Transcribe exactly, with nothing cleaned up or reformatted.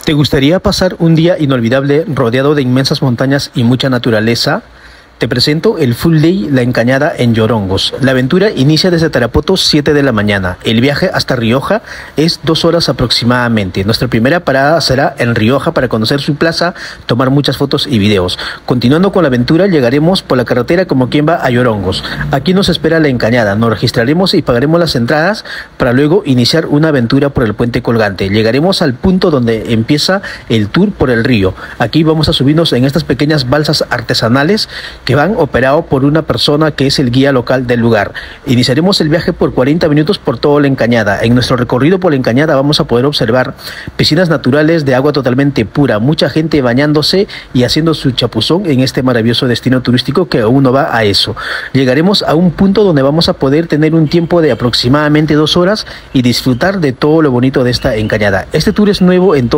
¿Te gustaría pasar un día inolvidable rodeado de inmensas montañas y mucha naturaleza? Te presento el Full Day La Encañada en Llorongos. La aventura inicia desde Tarapoto siete de la mañana. El viaje hasta Rioja es dos horas aproximadamente. Nuestra primera parada será en Rioja para conocer su plaza, tomar muchas fotos y videos. Continuando con la aventura, llegaremos por la carretera como quien va a Llorongos. Aquí nos espera La Encañada. Nos registraremos y pagaremos las entradas para luego iniciar una aventura por el puente colgante. Llegaremos al punto donde empieza el tour por el río. Aquí vamos a subirnos en estas pequeñas balsas artesanales que van operado por una persona que es el guía local del lugar. Iniciaremos el viaje por cuarenta minutos por toda La Encañada. En nuestro recorrido por La Encañada vamos a poder observar piscinas naturales de agua totalmente pura, mucha gente bañándose y haciendo su chapuzón en este maravilloso destino turístico que aún no va a eso. Llegaremos a un punto donde vamos a poder tener un tiempo de aproximadamente dos horas y disfrutar de todo lo bonito de esta encañada. Este tour es nuevo en todo